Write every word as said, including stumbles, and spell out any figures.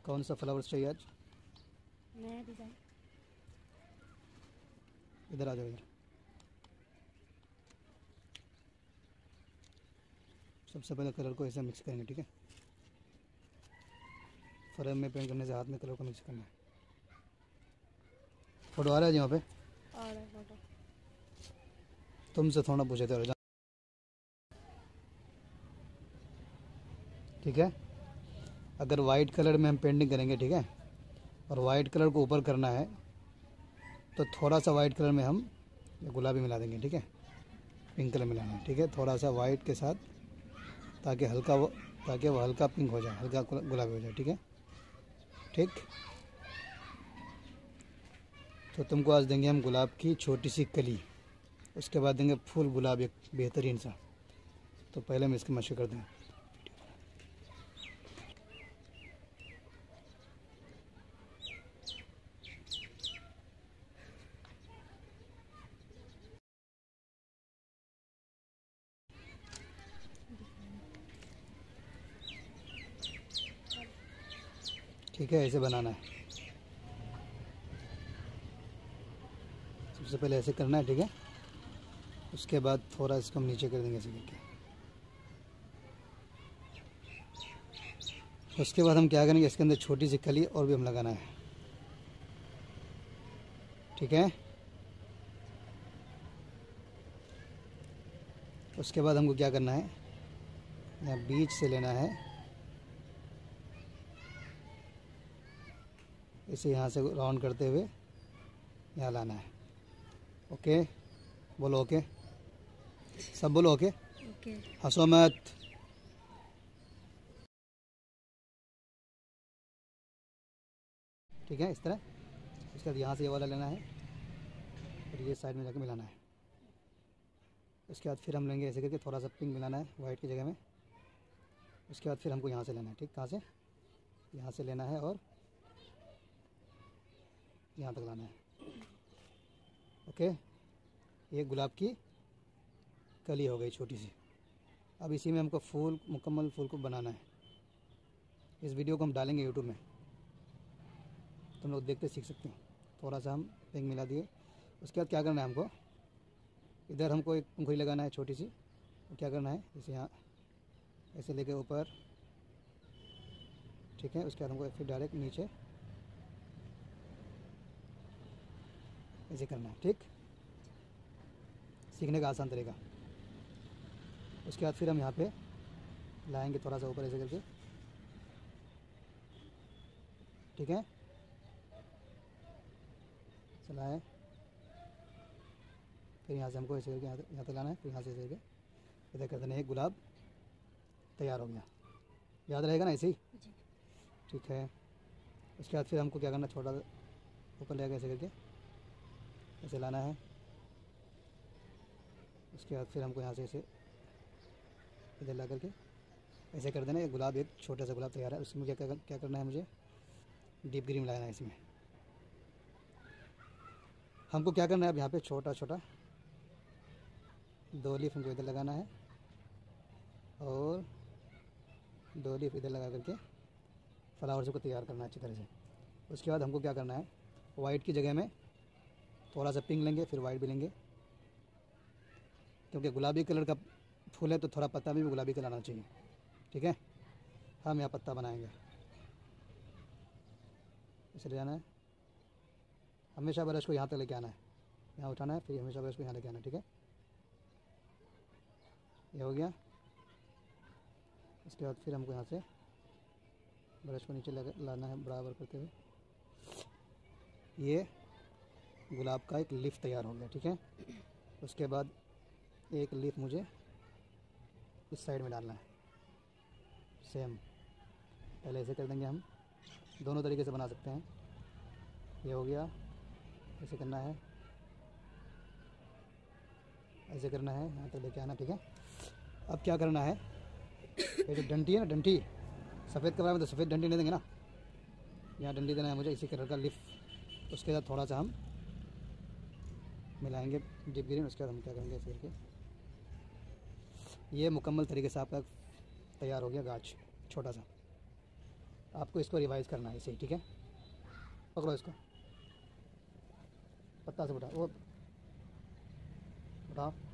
कौन सा फ्लावर्स चाहिए आज? नया डिज़ाइन। इधर आ जाओ इधर। सबसे पहले कलर को ऐसे मिक्स करेंगे, ठीक है। फ्रेम में पेंट करने से हाथ में कलर को मिक्स करना है। फोटो आ रहा है यहाँ पे? और फोटो तुमसे थोड़ा पूछे थे, ठीक है। अगर वाइट कलर में हम पेंटिंग करेंगे, ठीक है, और वाइट कलर को ऊपर करना है तो थोड़ा सा वाइट कलर में हम गुलाबी मिला देंगे, ठीक है। पिंक कलर मिलाना है, ठीक है, थोड़ा सा वाइट के साथ, ताकि हल्का वो ताकि वो हल्का पिंक हो जाए, हल्का गुलाबी हो जाए, ठीक है। ठीक, तो तुमको आज देंगे हम गुलाब की छोटी सी कली, उसके बाद देंगे फूल गुलाब एक बेहतरीन सा। तो पहले हम इसकी मशक कर दें। ठीक है, ऐसे बनाना है। सबसे पहले ऐसे करना है, ठीक है। उसके बाद थोड़ा इसको हम नीचे कर देंगे ऐसे करके। उसके बाद हम क्या करेंगे, इसके अंदर छोटी सी कली और भी हम लगाना है, ठीक है। उसके बाद हमको क्या करना है, यहाँ बीच से लेना है, इसे यहाँ से राउंड करते हुए यहाँ लाना है। ओके, बोलो ओके, सब बोलो ओके। ओके। हंसो मत। ठीक है, इस तरह। उसके बाद यहाँ से ये वाला लेना है और ये साइड में जाके मिलाना है। उसके बाद फिर हम लेंगे ऐसे करके, थोड़ा सा पिंक मिलाना है वाइट की जगह में। उसके बाद फिर हमको यहाँ से लेना है, ठीक, कहाँ से, यहाँ से लेना है और यहाँ तक लाना है। ओके, ये गुलाब की कली हो गई छोटी सी। अब इसी में हमको फूल, मुकम्मल फूल को बनाना है। इस वीडियो को हम डालेंगे यूट्यूब में, तुम लोग देखते सीख सकते हो। थोड़ा सा हम पिंक मिला दिए। उसके बाद क्या करना है हमको, इधर हमको एक पंखुड़ी लगाना है छोटी सी। तो क्या करना है, जैसे यहाँ ऐसे लेके ऊपर, ठीक है। उसके बाद हमको फिर डायरेक्ट नीचे ऐसे करना है, ठीक। सीखने का आसान तरीका। उसके बाद फिर हम यहाँ पे लाएंगे थोड़ा सा ऊपर ऐसे करके, ठीक है। चलाएं, फिर यहाँ से हमको ऐसे करके यहाँ यहाँ तक लाना है, फिर यहाँ से ऐसे करके इधर कर देना है। एक गुलाब तैयार हो गया, याद रहेगा ना ऐसे ही? ठीक है। उसके बाद फिर हमको क्या करना है, छोटा ऊपर ले ऐसे करके ऐसे लाना है। उसके बाद फिर हमको यहाँ से ऐसे इधर ला करके ऐसे कर देना है। एक गुलाब, एक छोटा सा गुलाब तैयार है। उसमें क्या क्या करना है, मुझे डीप ग्रीन लगाना है इसमें। हमको क्या करना है, अब यहाँ पे छोटा छोटा दो लीफ हमको इधर लगाना है और दो लीफ इधर लगा करके फ्लावर्स को तैयार करना है अच्छी तरह से। उसके बाद हमको क्या करना है, वाइट की जगह में थोड़ा सा पिंक लेंगे, फिर वाइट भी लेंगे, क्योंकि गुलाबी कलर का फूल है तो थोड़ा पत्ता भी गुलाबी कलर आना चाहिए, ठीक है। हम यहाँ पत्ता बनाएंगे, इसलिए जाना है। हमेशा ब्रश को यहाँ तक लेके आना है, यहाँ उठाना है, फिर हमेशा ब्रश को यहाँ लेके आना है, ठीक है। ये हो गया। उसके बाद फिर हमको यहाँ से ब्रश को नीचे लाना है बराबर करते हुए। ये गुलाब का एक लीफ तैयार हो गया, ठीक है। उसके बाद एक लीफ मुझे इस साइड में डालना है, सेम। पहले ऐसे कर देंगे हम, दोनों तरीके से बना सकते हैं। ये हो गया, ऐसे करना है, ऐसे करना है, यहाँ तक लेके आना, ठीक है। अब क्या करना है, ये जो डंटी है ना, डंटी सफ़ेद कलर में तो सफ़ेद डंटी नहीं देंगे ना, यहाँ डंडी देना है मुझे इसी कलर का लीफ। उसके बाद थोड़ा सा हम मिलाएंगे डीप ग्रीन। उसके बाद हम क्या करेंगे, ऐसे करके ये मुकम्मल तरीके से आपका तैयार हो गया गाछ छोटा सा। आपको इसको रिवाइज करना है, इसे, ठीक है। पकड़ो इसको, पत्ता से उठा, वो उठाओ।